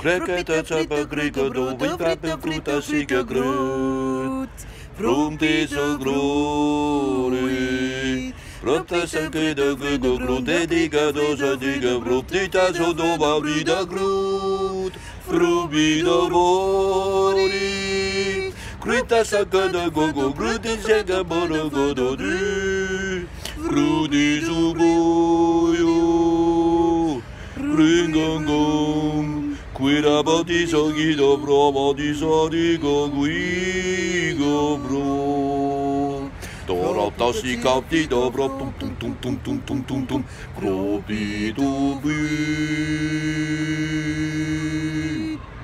Kreket, sapper, krieken, brood, papen, fruta, zieke, groot. Vroom is een glorie. Rotte zijn kudde, kudde, groot, de dikke doze, dikke brood, niet als zo doba, wie de groot. Vroom wie de body. Krita zijn kudde, gogo, groot is zeker, bode, godo, du. Groot is een goeie. Ringangong. Quira batiso guido bro, batiso digo guigo bro. Dorota si capti dobro, tum tum tum tum tum tum tum tum. Grobi dubi.